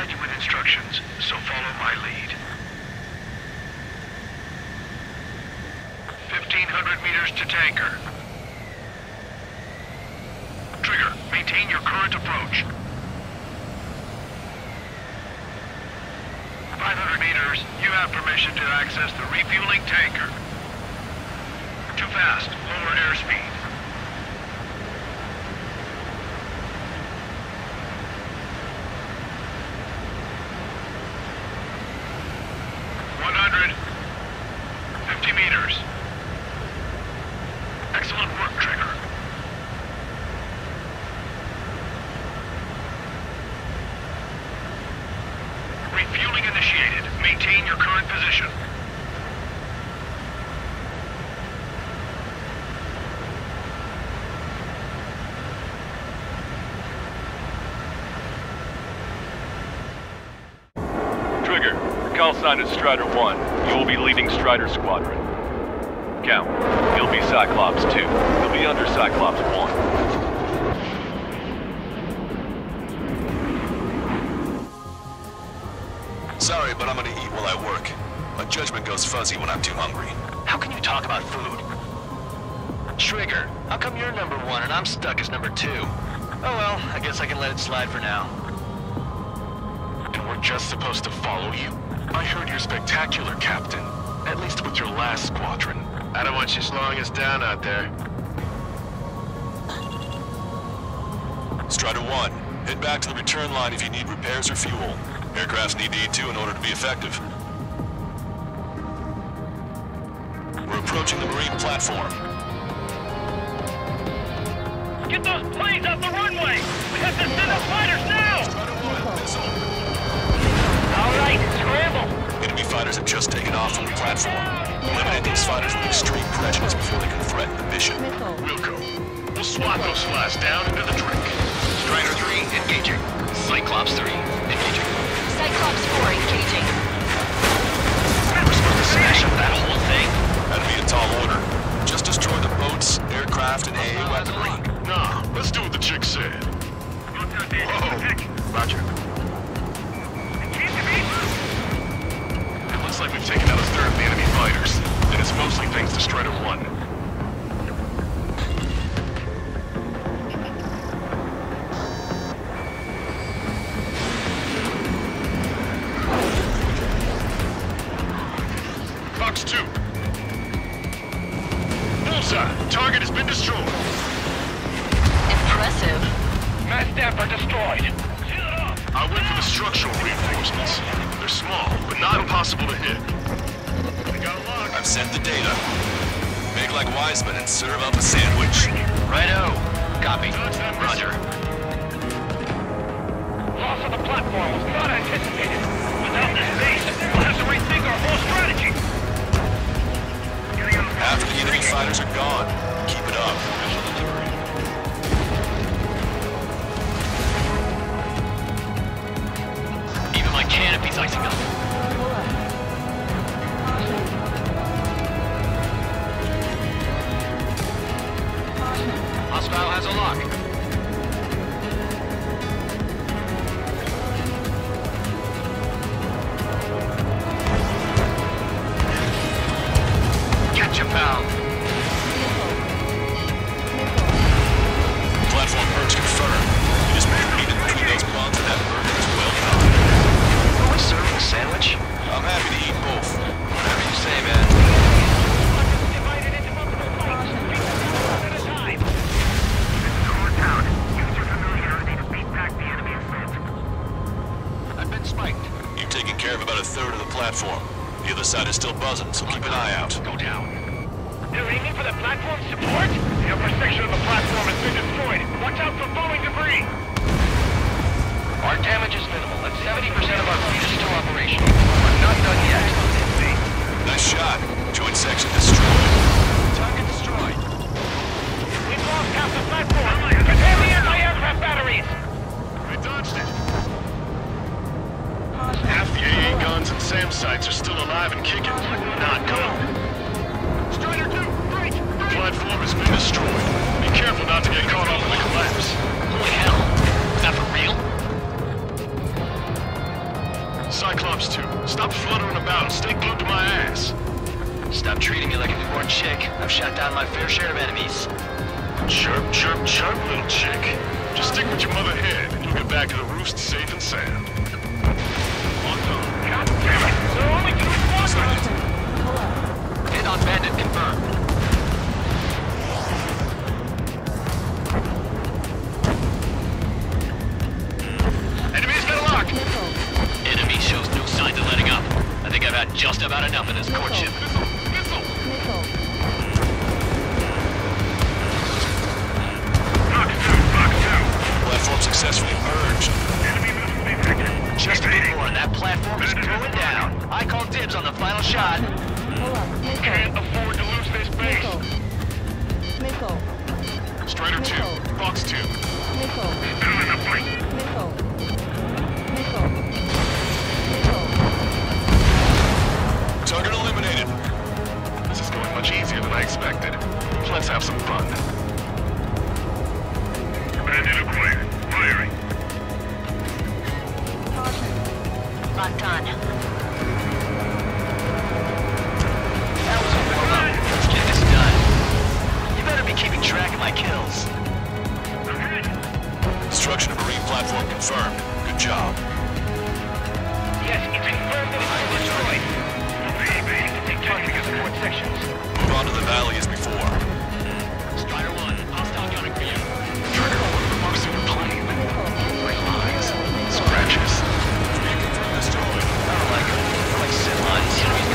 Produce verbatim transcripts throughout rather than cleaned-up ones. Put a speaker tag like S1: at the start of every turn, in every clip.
S1: provide you with instructions, so follow my lead. fifteen hundred meters to tanker. Trigger, maintain your current approach. five hundred meters, you have permission to access the refueling tanker. Too fast, lower airspeed. one hundred. fifty meters. Excellent work, Trigger. Refueling initiated. Maintain your current position.
S2: Trigger, your call sign is Strider one. You will be leading Strider Squadron. Count. You'll be Cyclops two. You'll be under Cyclops one.
S3: Sorry, but I'm gonna eat while I work. My judgment goes fuzzy when I'm too hungry.
S4: How can you talk about food? Trigger, how come you're number one and I'm stuck as number two? Oh well, I guess I can let it slide for now.
S3: And we're just supposed to follow you? I heard you're spectacular, Captain. At least with your last squadron.
S1: I don't want you slowing us down out there.
S3: Strider one, head back to the return line if you need repairs or fuel. Aircrafts need to eat too in order to be effective. We're approaching the Marine platform.
S1: Get those planes off the runway! We have to send up fighters now!
S3: Strider one, missile.
S1: All right, scramble!
S3: Enemy fighters have just taken off from the platform. Eliminate these fighters with extreme prejudice before they can threaten the mission.
S1: We'll go. We'll swat those flies down into the drink.
S4: Strider three, engaging. Cyclops three, engaging.
S5: Cyclops four, engaging.
S4: We're supposed to smash up that whole thing?
S3: That'd be a tall order. Just destroy the boats, aircraft, and A A weaponry.
S1: Nah, let's do what the chick said. Whoa. Roger. It looks like we've taken out a third of the enemy fighters. And it's mostly thanks to Strider one. Fox two. Bullseye. Target has been destroyed.
S5: Impressive.
S1: Mass damper destroyed. I went for the structural reinforcements. They're small, but not impossible to hit. We got a lock.
S3: I've sent the data. Make like Wiseman and serve up a sandwich.
S4: Righto. Copy. Roger.
S1: Loss of the platform was not anticipated. Without this base, we'll have to rethink our whole strategy.
S3: Half of the enemy fighters are gone. Keep it up.
S4: Even my canopy's icing up. Hostile has a lock. Catch him, pal.
S3: Platform perch confirmed. You just made it between those bonds and that burger is well done.
S4: Are we serving a sandwich?
S3: I'm happy to eat both.
S4: Whatever you say, man.
S1: Divided into multiple points. At a time. Core town. Use your familiarity to beat back the enemy assault.
S4: I've been spiked.
S3: You've taken care of about a third of the platform. The other side is still buzzing, so keep an eye out.
S4: Go down.
S1: They're aiming for the platform support? The upper section of the platform has been destroyed. Watch out for falling debris.
S4: Our damage is minimal, and seventy percent of our fleet is still operational. We're not done yet.
S3: Nice shot. Joint section destroyed.
S4: Target destroyed.
S1: We've lost half the platform. Prepare the anti-aircraft batteries. I dodged it. Half the A A guns and SAM sites are still alive and kicking. Not good. Strider two, right! The platform has been destroyed. Be careful not to get caught up in the collapse.
S4: Holy hell. Is that for real? I've shot down my fair share of enemies.
S1: Chirp, chirp, chirp, little chick. Just stick with your mother head, and you'll get back to the roost safe and sound. On time. God damn it! There are only two squadrons!
S4: Hit on bandit confirmed.
S1: Enemy's got a lock!
S4: Enemy shows no signs of letting up. I think I've had just about enough of this courtship.
S1: Missile! Missile!
S3: Platform successfully purged.
S4: Just a bit more, and that platform is going down. I call dibs on the final shot.
S1: Can't afford to lose this base.
S6: Missile.
S1: Strider two, Fox two.
S6: Missile.
S1: Still in the fight.
S6: Missile. Missile. Missile.
S3: Target eliminated.
S1: This is going much easier than I expected. Let's have some fun. Bandit acquired. Firing.
S5: Locked on.
S4: That was a warm-up. Let's get this done. You better be keeping track of my kills.
S3: Destruction of marine platform confirmed. Good job.
S4: Yes, it's confirmed that it's been destroyed. Targeting support sections.
S3: Move on to the valley as before.
S4: Strider one, hostile gunning for you.
S1: Trigger, what remarks in your plane? Like lines, scratches.
S3: Destroyed.
S4: I don't like them. I like sit lines.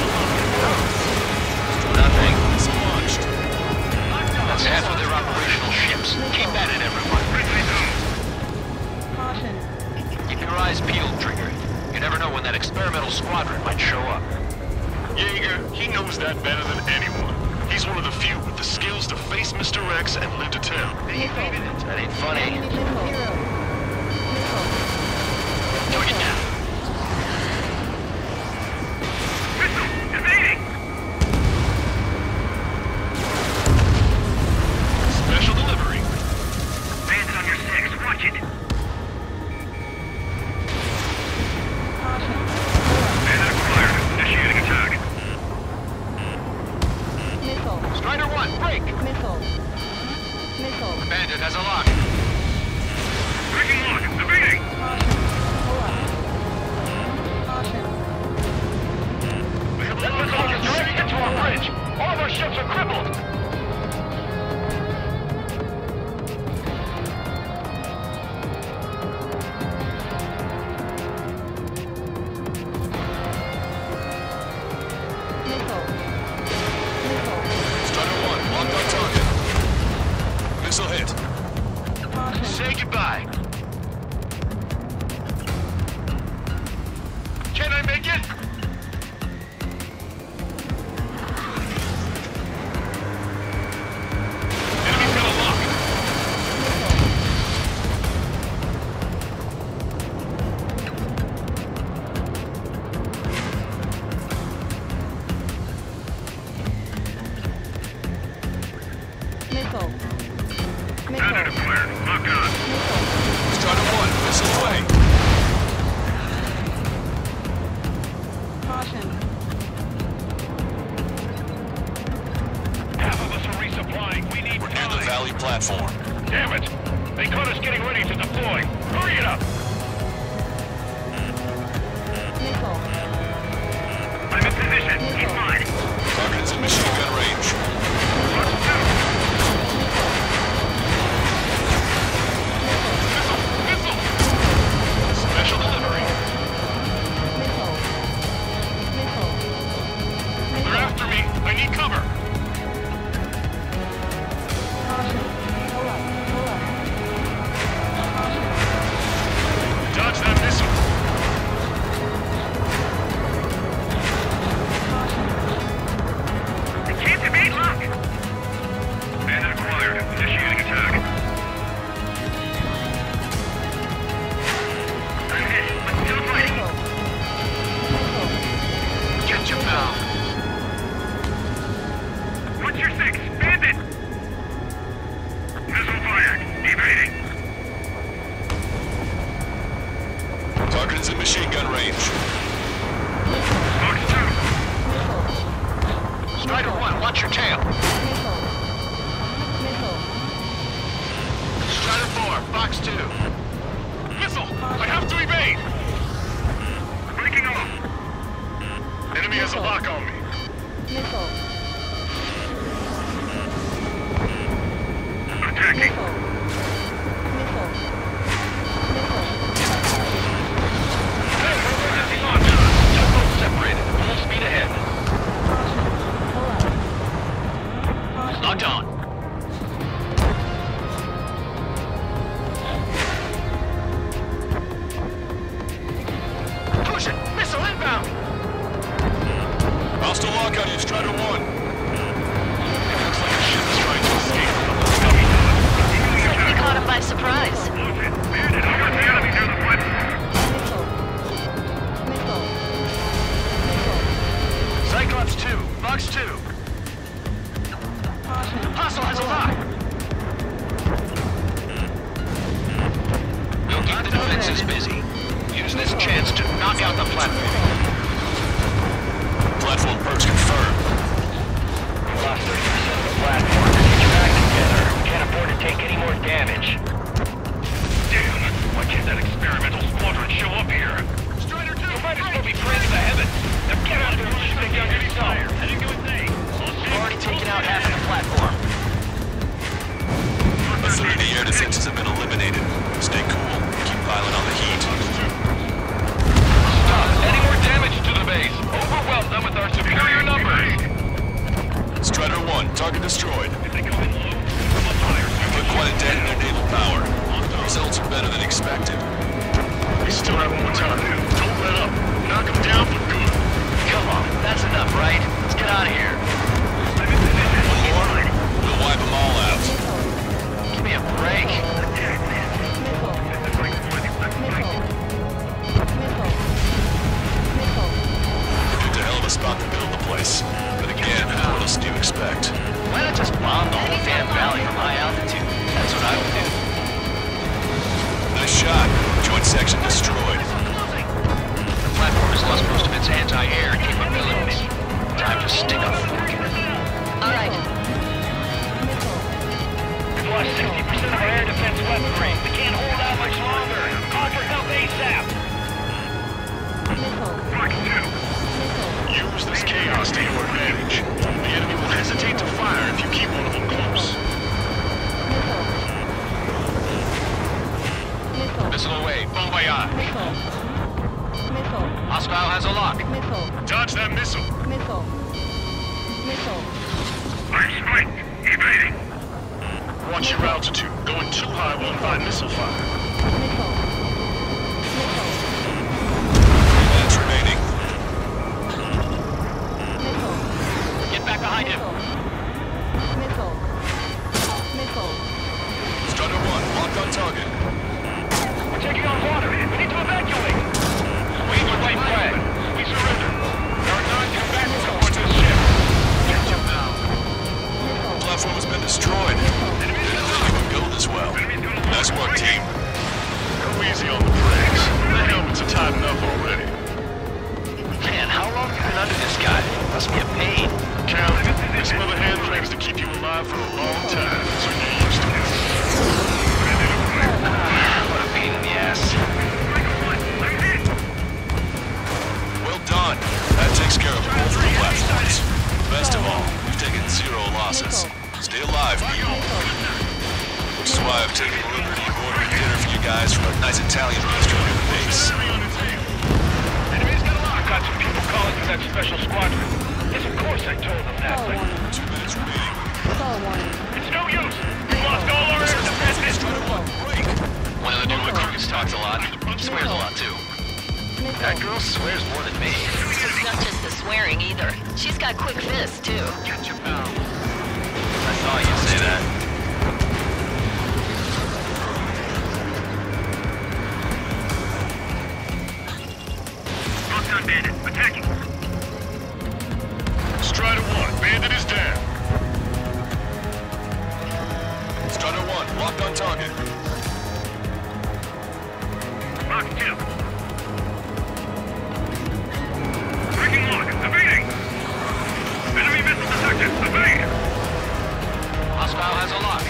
S4: Nothing.
S3: Missile launched.
S4: That's half of their operational ships. Keep at it, everyone.
S6: Caution.
S4: Keep your eyes peeled, Trigger. You never know when that experimental squadron might show up.
S1: Jaeger, he knows that better than anyone. He's one of the few with the skills to face Mister X and live to tell.
S4: That ain't funny.
S6: Ammunition zero. Missile.
S4: Target down.
S1: Special delivery.
S4: Bandit on your six. Watch it.
S6: Caution.
S1: Bandit acquired. Initiating attack.
S6: Missile.
S4: Strider one, break.
S6: Missile. Missile.
S4: Bandit has a lock.
S1: Breaking lock. Evading.
S6: Caution. Pull up. Caution.
S1: That missile is directed to our bridge. All of our ships are crippled.
S6: Missile. Missile.
S3: Strider one, locked on target. Missile hit.
S6: Caution.
S1: Say goodbye. Can I make it? Enemy's got a lock.
S6: Missile.
S1: Bandit
S6: Missile.
S1: acquired. Lock on.
S6: Missile.
S3: Strider one, missile away.
S6: Caution.
S1: Half of us are resupplying. We need
S3: We're near the
S1: time.
S3: valley platform.
S1: Damn it! They caught us getting ready to deploy. Hurry it up!
S6: Missile.
S1: I'm in position. Keep mine.
S3: Target is in machine gun range.
S1: Missile! Special delivery.
S6: Missile. Missile.
S1: They're after me. I need cover.
S6: Caution. Pull up. Pull up. Caution.
S1: Dodge that missile.
S6: Caution.
S1: I
S4: Locked on. Push it! Missile inbound!
S1: Hostile lock on you, Strider one.
S3: Looks like a ship is trying to escape from the scummy dog.
S5: Looks like we caught him by surprise.
S6: Missile. Missile.
S4: Cyclops two, Fox two.
S6: Caution.
S4: Hostile has a lock. We'll keep the defenses busy. Use this chance to knock out the platform.
S1: Platform perks confirmed.
S4: Lost thirty percent of the platform. Get your act together. Can't afford to take any more damage.
S1: Damn! Why can't that experimental squadron show up here? Strider two!
S4: You might as well be praying to the heavens. Now get out there and shoot the young fire.
S1: I didn't go insane.
S4: We've already taken out half of the platform.
S1: A third of the air defenses have been eliminated. Stay cool. Keep piling on the heat.
S2: Stop. Any more damage to the base. Overwhelm them with our superior numbers.
S1: Strider one, target destroyed. If they come in low, come up higher. Put quite a dent in their naval power. The results are better than expected. We still have more time. Don't let up. Knock them down for good.
S4: Come on, that's enough, right? Let's get out of here.
S1: One more, we'll wipe them all out.
S4: Give me a break.
S6: Missile. Missile. Missile. Missile.
S1: We picked a hell of a spot to build the place. But again, what else do you expect?
S4: Why not just bomb the whole damn valley from high altitude? That's what I would do.
S1: Nice shot. Joint section destroyed.
S4: The platform has lost most of its anti-air capabilities. Time to stick a fork in it.
S5: All right.
S6: Missile.
S4: We've lost sixty percent of our air defense weaponry. We can't hold out much longer. Call for help ASAP.
S6: Missile. Missile.
S1: Use this chaos to your advantage. The enemy will hesitate to fire if you keep one of them close.
S6: Missile. Missile.
S1: Missile away. Bon voyage.
S6: Missile. Missile.
S4: Hostile has a lock.
S6: Missile.
S1: Dodge that missile.
S6: Missile. Missile.
S1: I'm spiked. Evading. Watch your altitude. Going too high will invite missile fire.
S6: Missile. Missile.
S1: That's remaining.
S6: Missile.
S4: Get back behind him.
S6: Missile. Missile.
S1: Strider one, locked on target.
S4: We're taking on water. We need to evacuate. We need to white flag. We surrender. There are non-combatants aboard this ship. Get him now.
S6: Missile.
S1: Platform has been destroyed. Didn't think it would go this well. Nice work, team. Go easy on the brakes. The helmets are tight enough already.
S4: Man, how long have you been under this guy? Must be a pain.
S1: Cal, this mother hand claims to keep you alive for a long time, so get used to it.
S4: What a pain in the ass.
S1: Well done. That takes care of both the platforms. Best of all, we've taken zero losses. Stay alive, people. Which is why I've taken the liberty of ordering dinner for you guys from a nice Italian restaurant at the base.
S4: I've got some people calling for that special squadron. Yes, of course I told them that,
S6: Call
S4: but
S6: warning.
S1: Two minutes remaining.
S6: Call warning.
S4: it's no use. We lost all our air defenses.
S1: Break.
S4: One of the new recruits talks a lot. Swears a lot, too. That girl swears more than me.
S5: It's not just the swearing either. She's got quick fists, too.
S4: Get your mouth. I thought you'd say that.
S1: Locked on bandit. Attacking. Strider one, bandit is down. Strider one, locked on target. Lock two. Breaking lock, evading. Enemy missile detected, evade.
S4: Hostile has a lock.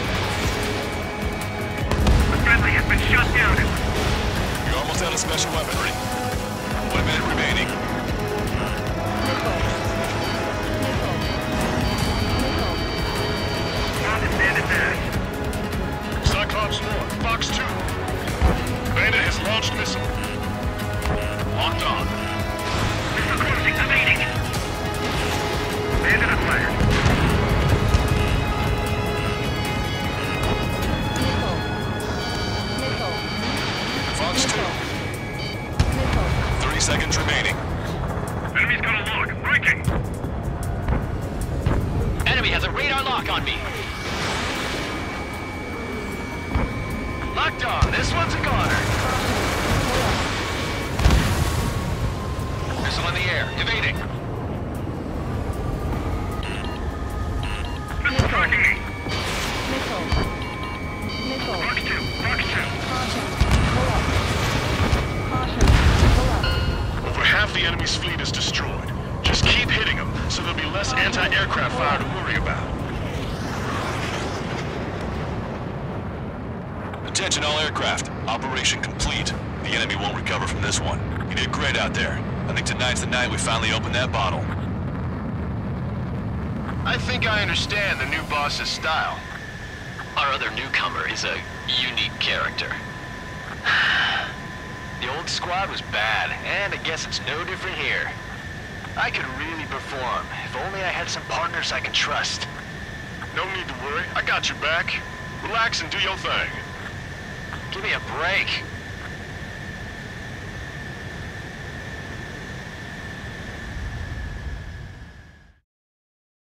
S1: The friendly has been shot down. You're almost out of special weaponry. One minute remaining.
S6: Missile. Missile. Missile.
S1: Bandit, bandit dash. Cyclops one, Fox two. Bandit has launched missile. Locked on. Missile closing, evading. Bandit at fire.
S4: on me. Locked on. This one's a goner. Missile in the air. Evading.
S6: Missile. Missile. Missile.
S4: Box two. Box two.
S6: Caution. Pull up. Caution. Pull up.
S3: Over half the enemy's fleet is destroyed. Just keep hitting them, so there'll be less anti-aircraft fire to worry about.
S1: Attention all aircraft. Operation complete. The enemy won't recover from this one. You did great out there. I think tonight's the night we finally open that bottle.
S4: I think I understand the new boss's style.
S7: Our other newcomer is a unique character.
S4: The old squad was bad, and I guess it's no different here. I could really perform, if only I had some partners I could trust.
S3: No need to worry. I got your back. Relax and do your thing.
S4: Give me a break.